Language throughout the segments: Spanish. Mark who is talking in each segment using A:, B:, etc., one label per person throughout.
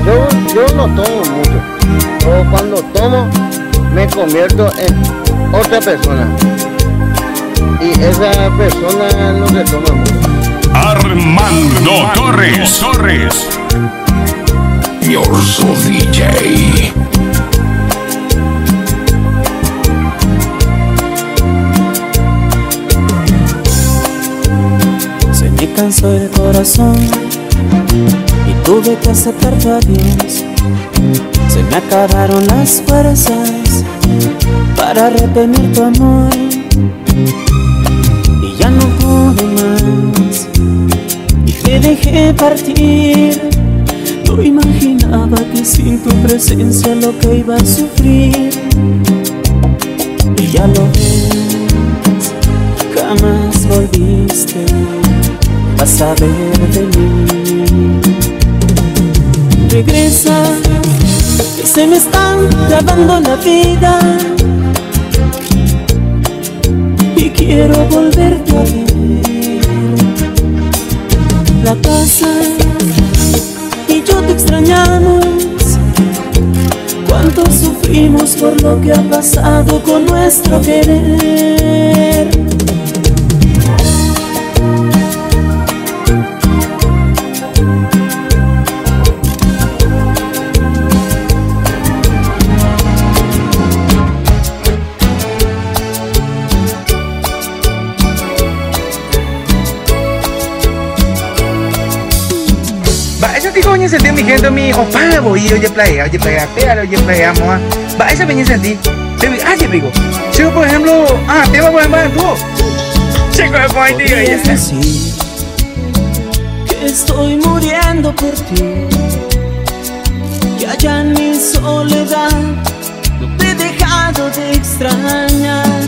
A: Yo no tomo mucho, o cuando tomo me convierto en otra persona y esa persona no se toma mucho.
B: Armando Torres. Yorzo DJ.
C: Se me cansó el corazón y tuve que aceptar tu adiós. Se me acabaron las fuerzas para retener tu amor y ya no pude más y te dejé partir. No imaginaba que sin tu presencia lo que iba a sufrir. Y ya lo ves, jamás volviste a saber de mí. Regresa, que se me está acabando la vida y quiero volverte a ver. La casa y yo te extrañamos. Cuánto sufrimos por lo que ha pasado con nuestro querer.
D: Coño sentí mi gente mi opa voy oye playa pero oye playa moa va esa venía sentí se digo si por ejemplo te va a poner tú chico de point
C: podrías decir que estoy muriendo por ti, que allá en mi soledad no te he dejado de extrañar.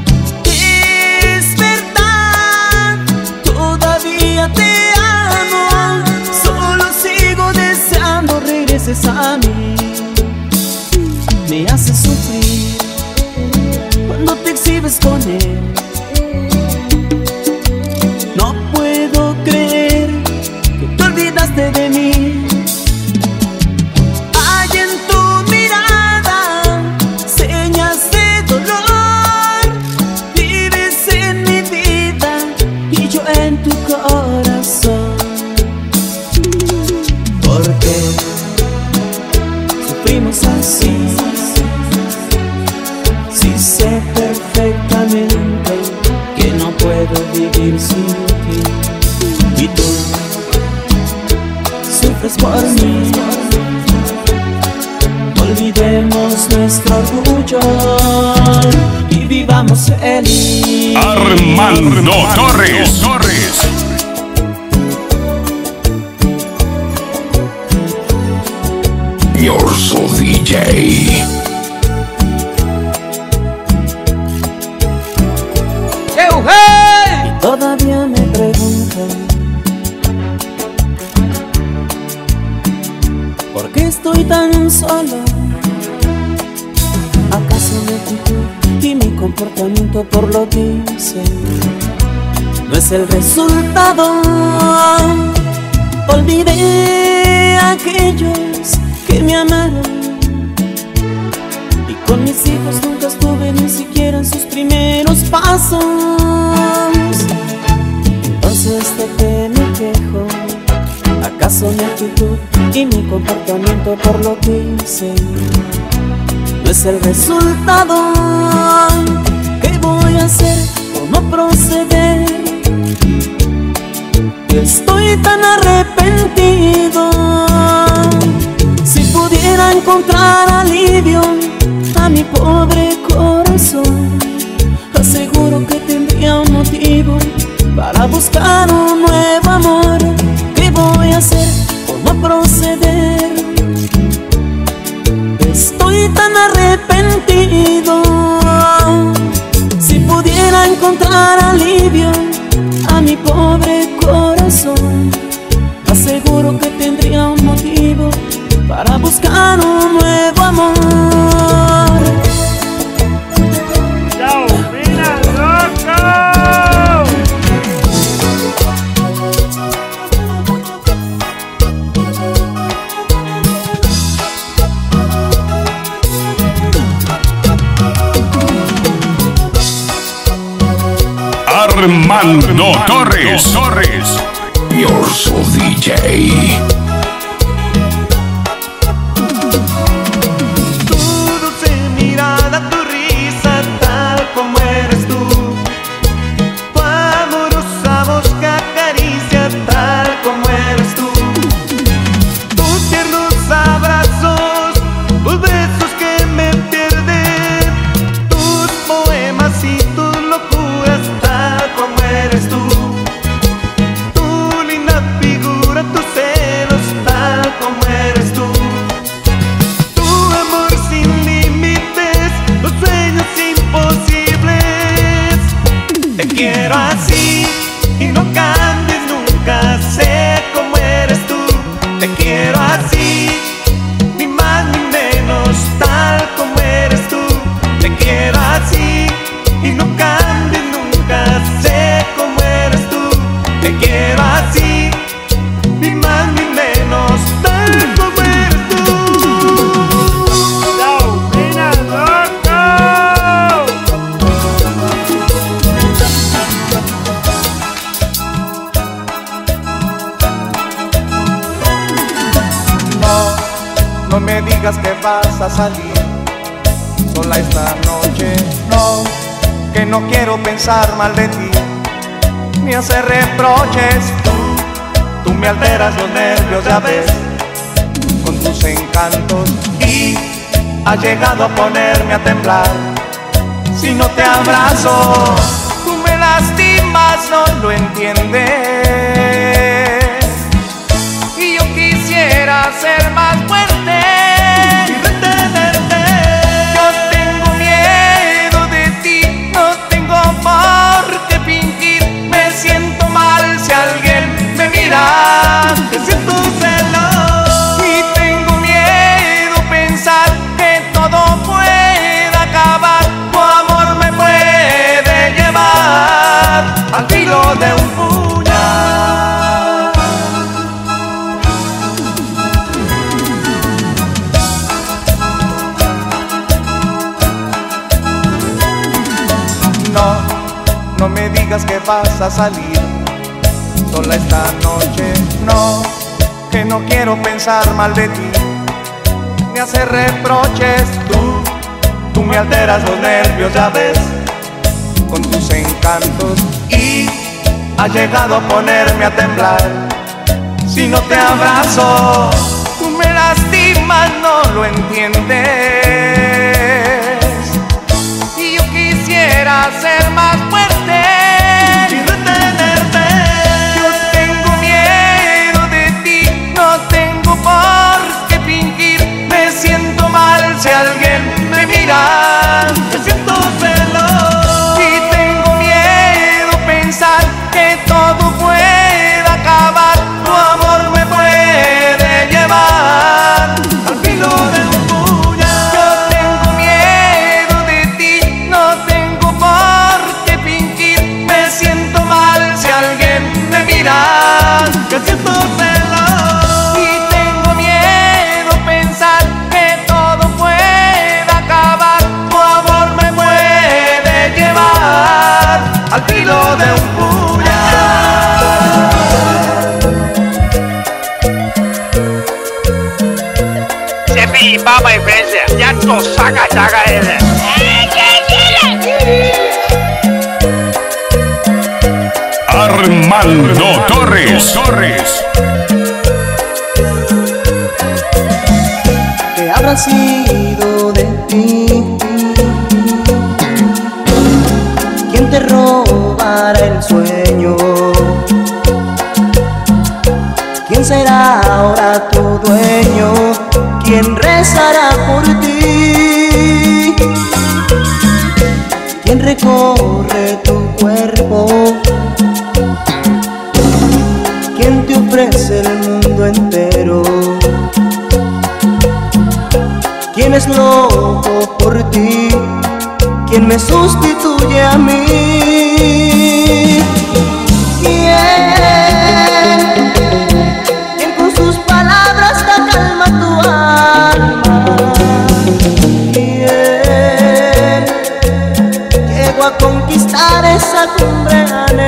C: Es verdad, todavía te amo, solo sigo deseando regreses a mí. Me haces sufrir cuando te exhibes con él. No puedo creer que te olvidaste de mí. Hay en tu mirada señas de dolor. Vives en mi vida y yo en tu corazón. Porque sufrimos así. Si sé perfectamente que no puedo vivir sin ti, y tú sufres por mí. Olvidemos nuestro orgullo y vivamos feliz.
B: Armando Torres. Yorzo DJ.
C: Y todavía me pregunto ¿por qué estoy tan solo? ¿Acaso mi actitud y mi comportamiento por lo dice? No es el resultado. Olvidé a aquellos que me amaron, y con mis hijos nunca estuve ni siquiera en sus primeros pasos. Entonces ¿de qué me quejo? ¿Acaso mi actitud y mi comportamiento por lo que hice no es el resultado? ¿Qué voy a hacer? ¿Cómo proceder? Estoy tan arrepentido. Si pudiera encontrar alivio a mi pobre corazón, aseguro que tendría un motivo para buscar un nuevo amor. ¿Qué voy a hacer? ¿Cómo proceder? Estoy tan arrepentido. Si pudiera encontrar alivio a mi pobre corazón, aseguro que tendría un motivo para buscar un nuevo amor.
E: ¡Chao, mira, loco!
B: Armando Torres. Orso DJ.
C: Tu dulce mirada, tu risa, tal como eres tú. Tu amorosa voz que acaricia, tal como eres tú. Tus tiernos abrazos, tus besos que me pierden, tus poemas y tus locuras, tal como eres tú. Tu linda figura, tus celos, tal como eres tú. Tu amor sin límites, los sueños imposibles. Te quiero así y no cambies nunca, sé cómo eres tú. Te quiero así, ni más ni menos, tal como eres tú. Te quiero así y no cambies nunca, sé cómo eres tú. Te quiero así, ni más ni menos, tal como eres tú.
E: ¡Chao, Pina Loco!
C: No me digas que vas a salir sola esta noche, no, que no quiero pensar mal de ti, ni hacer reproches. Tú me alteras los nervios, ya ves, con tus encantos, y has llegado a ponerme a temblar. Si no te abrazo, tú me lastimas, no lo entiendes. Y yo quisiera ser más fuerte y retenerte. Yo tengo miedo de ti, no tengo por qué fingir. Me siento mal si alguien me mira, te siento celos. Y tengo miedo pensar que todo pueda acabar. Tu amor me puede llevar al filo de un puñal. No me digas que vas a salir sola esta noche, no, que no quiero pensar mal de ti, ni hacer reproches. Tú me alteras los nervios, ya ves, con tus encantos, y has llegado a ponerme a temblar. Si no te abrazo, tú me lastimas, no lo entiendes. Y yo quisiera ser más fuerte y retenerte. Yo tengo miedo de ti, no tengo por qué fingir. Me siento mal si alguien me mira, me siento celos. Y tengo miedo pensar que todo pueda acabar. Tu amor me puede llevar al filo de un puñal. Yo tengo miedo de ti, no tengo por qué fingir. Me siento mal si alguien me mira, que siento celos. Y tengo miedo pensar que todo pueda acabar. Tu amor me puede llevar al filo de un puñal.
E: Sepi, Papa y Francia, ya to saca ese.
B: Armando Torres.
C: ¿Qué habrá sido de ti? ¿Quién te robará el sueño? ¿Quién será ahora tu dueño? ¿Quién rezará por ti? ¿Quién recorre tu cuerpo? ¿Quién te ofrece el mundo entero? ¿Quién es loco por ti? ¿Quién me sustituye a mí? ¿Quién con sus palabras da calma a tu alma? ¿Quién llegó a conquistar esa cumbre?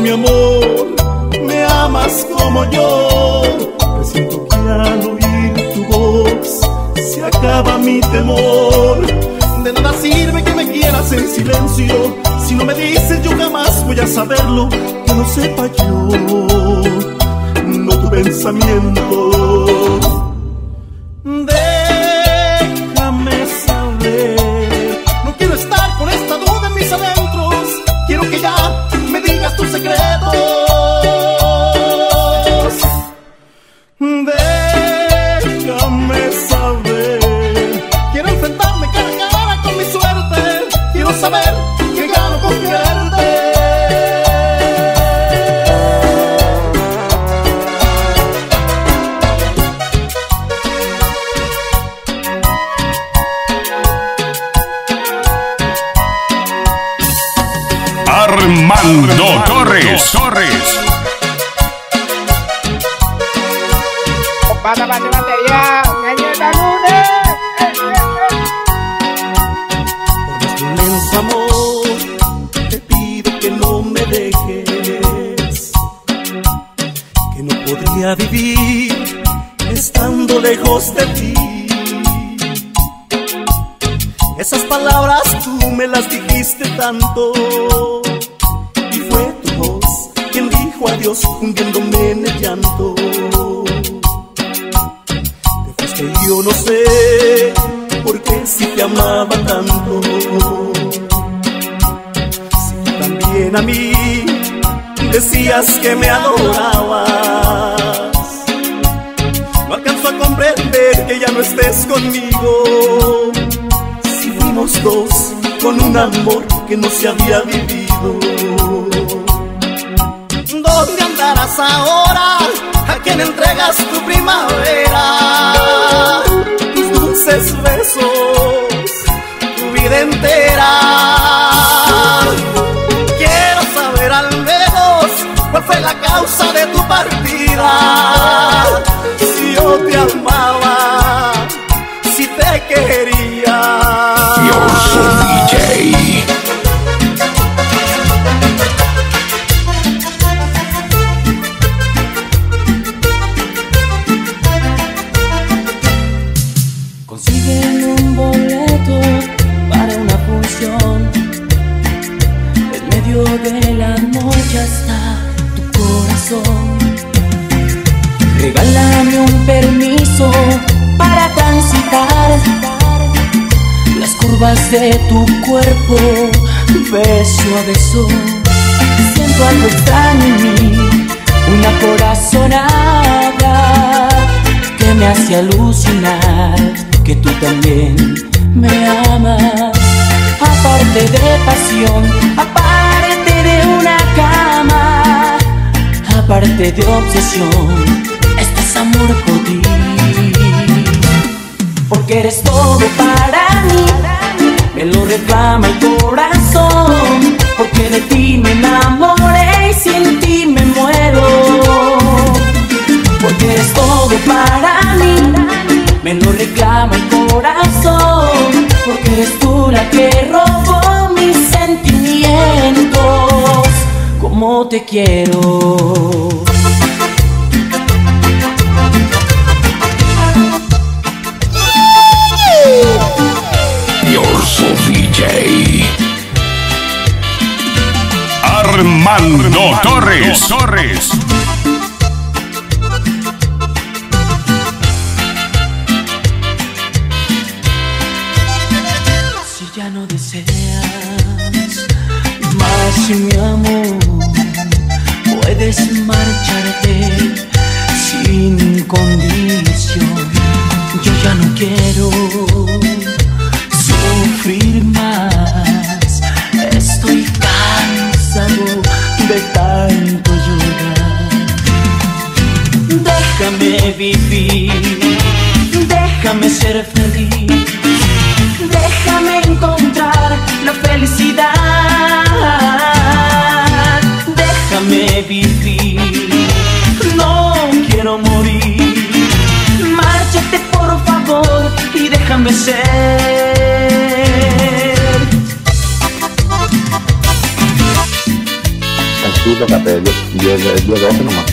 C: mi amor, me amas como yo. Presiento que al oír tu voz se acaba mi temor. De nada sirve que me quieras en silencio, si no me dices yo jamás voy a saberlo. Que no sepa yo, no tu pensamiento. Déjame saber, no quiero estar con esta duda en mis adentros. Quiero que ya me digas tus secretos. Déjame saber, quiero enfrentarme cara a cara con mi suerte. Quiero saber que gano con quererte.
B: Armando Torres.
E: Bata batería, galleta lunes.
C: Por nuestro inmenso amor, te pido que no me dejes, que no podría vivir estando lejos de ti. Esas palabras tú me las dijiste tanto, y fue tu voz quien dijo adiós hundiéndome en el llanto. Te fuiste y yo no sé por qué si te amaba tanto. Si tú también a mí decías que me adorabas, no alcanzo a comprender que ya no estés conmigo. Fuimos dos con un amor que no se había vivido. ¿Dónde andarás ahora? ¿A quién entregas tu primavera? Tus dulces besos, tu vida entera. Quiero saber al menos cuál fue la causa de tu partida. Si yo te amaba, si te quería.
B: Yorzo DJ.
C: Consiguen un boleto para una función. En medio de la noche está tu corazón. Regálame un permiso para transitar las curvas de tu cuerpo, beso a beso. Siento algo extraño en mí, una corazonada que me hace alucinar que tú también me amas. Aparte de pasión, aparte de una cama, aparte de obsesión, esto es amor por ti. Porque eres todo para mí, me lo reclama el corazón. Porque de ti me enamoré y sin ti me muero. Porque eres todo para mí, me lo reclama el corazón. Porque eres tú la que robó mis sentimientos. Como te quiero.
B: Yorzo DJ. Armando Torres.
C: Si ya no deseas más mi amor, puedes marcharte sin condición. Yo ya no quiero sufrir más, estoy cansado de tanto llorar. Déjame vivir, déjame ser feliz, déjame encontrar la felicidad. Déjame vivir, no quiero morir. Márchate por favor y déjame ser.
A: Francisco Capelli.
F: 10-12 nomás.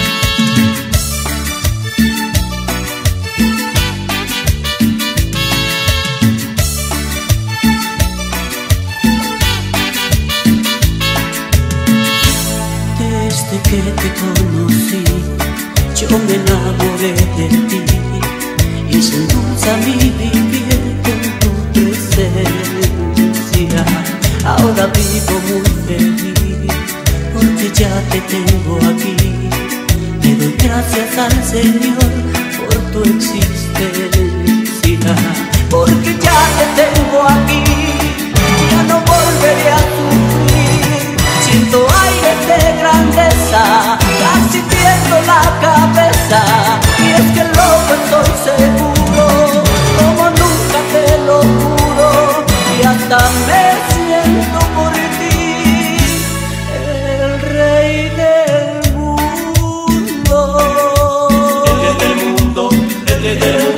C: Desde que te conocí, yo me enamoré de ti y se endulza mi vivir con tu presencia. Ahora vivo muy feliz porque ya te tengo aquí. Te doy gracias al Señor por tu existencia. Porque ya te tengo aquí, ya no volveré a sufrir. Siento aires de grandeza, casi pierdo la cabeza. Y es que loco estoy seguro, como nunca te lo juro. Y hasta me siento por ti, el rey del mundo. El rey del mundo, el rey del mundo.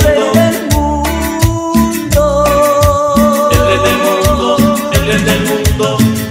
C: El rey del mundo, el rey del mundo.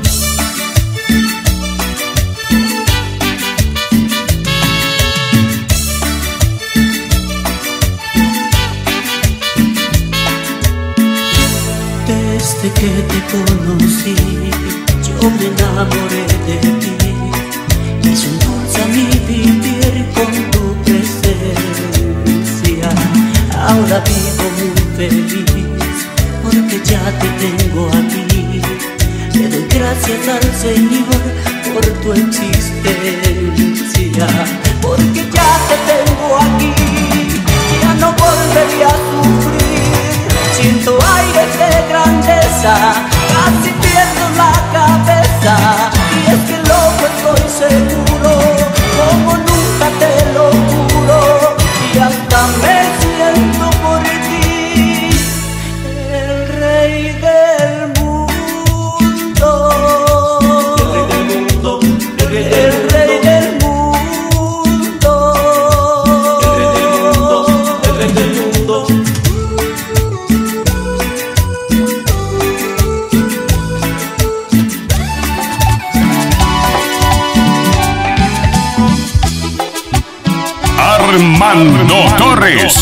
C: Desde que te conocí, yo me enamoré de ti y se endulza mi vivir con tu presencia. Ahora vivo muy feliz porque ya te tengo aquí. Le doy gracias al Señor por tu existencia. Porque ya te tengo aquí, ya no volveré a sufrir. Siento aires de grandeza, casi pierdo la cabeza. Y es que loco estoy seguro, como nunca te lo juro. Y hasta me siento por ti, el rey del mundo. El rey del mundo, el rey del mundo. El rey del mundo, el rey del mundo.
B: Armando Torres.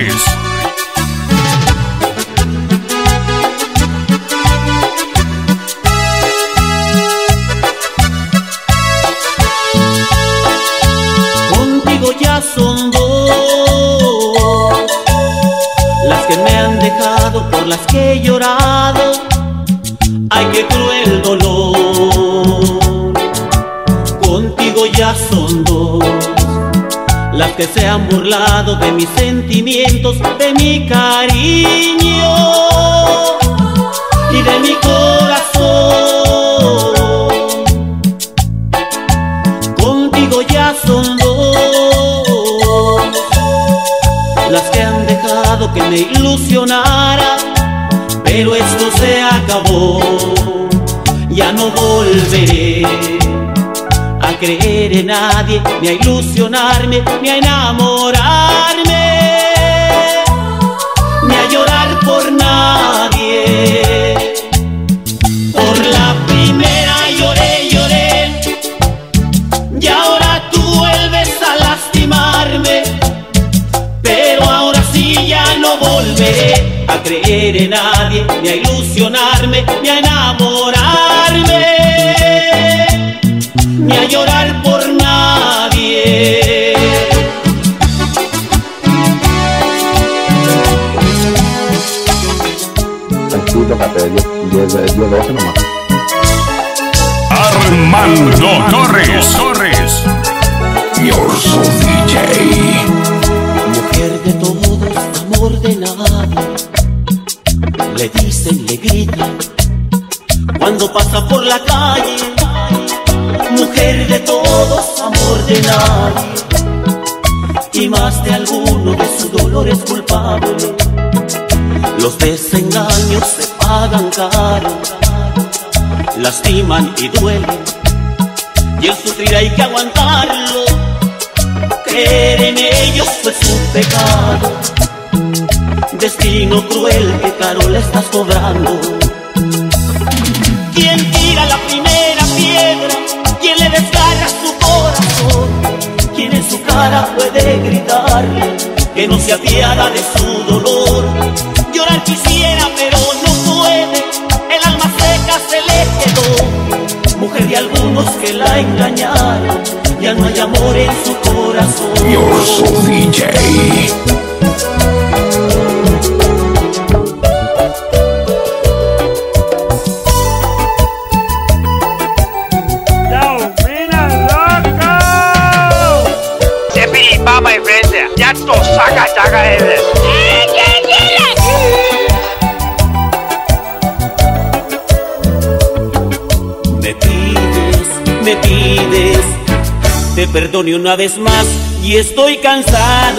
C: Contigo ya son dos las que me han dejado, por las que he llorado. Ay, qué cruel dolor. Contigo ya son dos las que se han burlado de mis sentimientos, de mi cariño y de mi corazón. Contigo ya son dos las que han dejado que me ilusionara, pero esto se acabó. Ya no volveré a creer en nadie, ni a ilusionarme, ni a enamorarme, ni a llorar por nadie. Por la primera lloré, y ahora tú vuelves a lastimarme. Pero ahora sí ya no volveré a creer en nadie, ni a ilusionarme, ni a enamorarme, ni a llorar por nadie.
F: Tranquilo, Cate, 10-12 nomás.
B: Armando Torres. Your Soul DJ.
C: Mujer de todos, amor de nadie, le dicen, le gritan cuando pasa por la calle. Mujer de todos, amor de nadie, y más de alguno de su dolor es culpable. Los desengaños se pagan caro, lastiman y duelen, y el sufrir hay que aguantarlo. Creer en ellos es un pecado, destino cruel que caro le estás cobrando. ¿Quién tira la primera piedra? ¿Quién le desgarra su corazón? cara puede gritarle que no se apiada de su dolor. Llorar quisiera pero no puede, el alma seca se le quedó. Mujer de algunos que la engañaron, ya no hay amor en su corazón.
B: Yorzo DJ.
E: Papa y Francia, ya to saca él.
C: Me pides, te perdone una vez más y estoy cansado.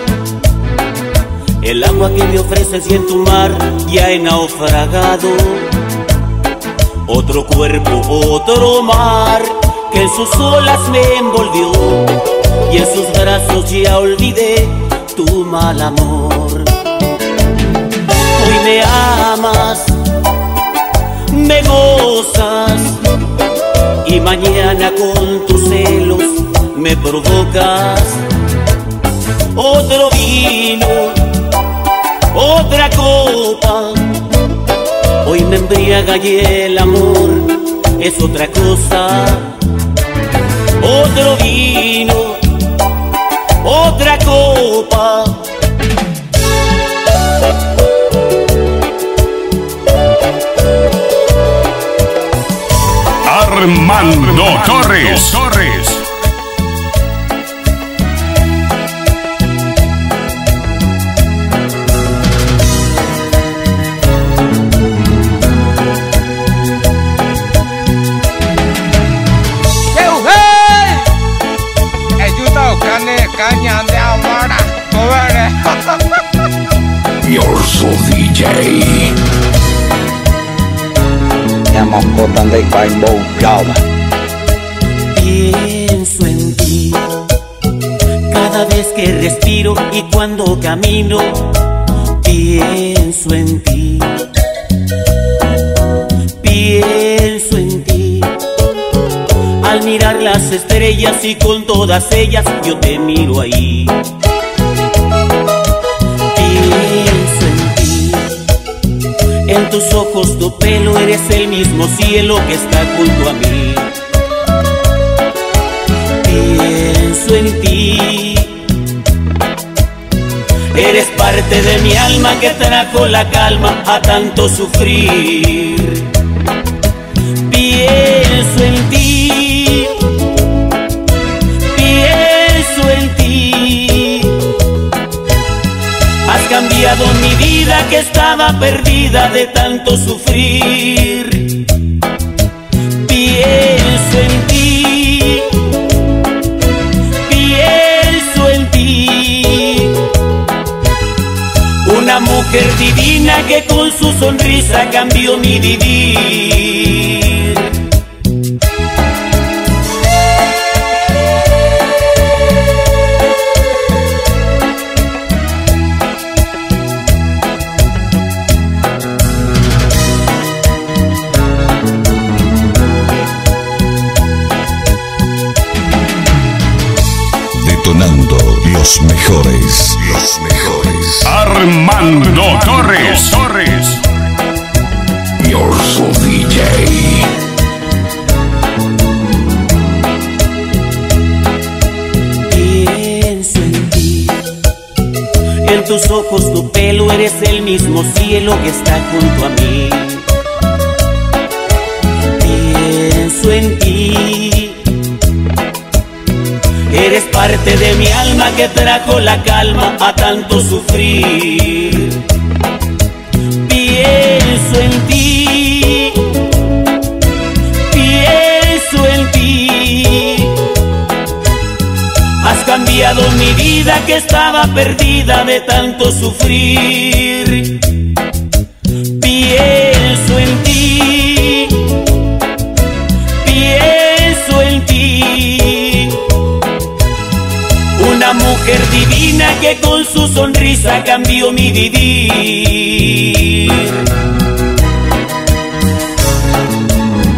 C: El agua que me ofreces y en tu mar ya he naufragado. Otro cuerpo, otro mar que en sus olas me envolvió, y en sus brazos ya olvidé tu mal amor. Hoy me amas, me gozas, y mañana con tus celos me provocas. Otro vino, otra copa, hoy me embriaga y el amor es otra cosa. Otro vino, otra copa.
B: Armando Torres.
E: Caña de amor,
B: Yorzo DJ.
C: Pienso en ti cada vez que respiro y cuando camino. Pienso en ti, pienso en ti. Al mirar las estrellas y con todas ellas yo te miro ahí. Pienso en ti, en tus ojos tu pelo eres el mismo cielo que está junto a mí. Pienso en ti, eres parte de mi alma que trajo la calma a tanto sufrir. Pienso en ti, pienso en ti. Has cambiado mi vida que estaba perdida de tanto sufrir. Pienso en ti, pienso en ti. Una mujer divina que con su sonrisa cambió mi vivir.
B: Detonando los mejores. Armando Torres. Yorzo DJ.
C: Pienso en ti, en tus ojos tu pelo eres el mismo cielo que está junto a mí. Pienso en ti, eres parte de mi alma que trajo la calma a tanto sufrir. Pienso en ti, pienso en ti. Has cambiado mi vida que estaba perdida de tanto sufrir. Pienso en ti, pienso en ti. Una mujer divina que con su sonrisa cambió mi vivir.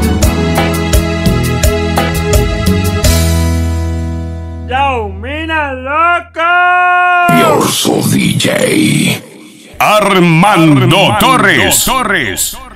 E: Chao, mina
B: Ñorzo DJ.
G: Armando Torres.